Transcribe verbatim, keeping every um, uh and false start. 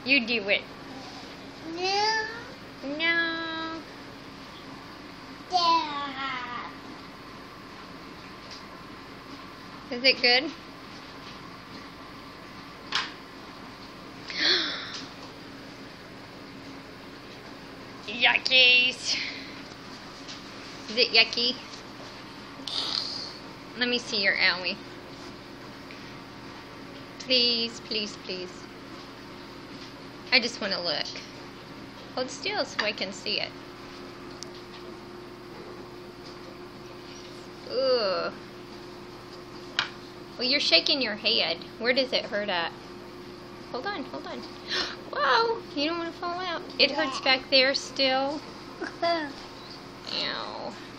You do it. No. No. Dad. Is it good? Yuckies. Is it yucky? Let me see your owie. Please, please, please. I just want to look. Hold still so I can see it. Ugh. Well, you're shaking your head. Where does it hurt at? Hold on, hold on. Whoa! You don't want to fall out. It hurts back there still. Ow.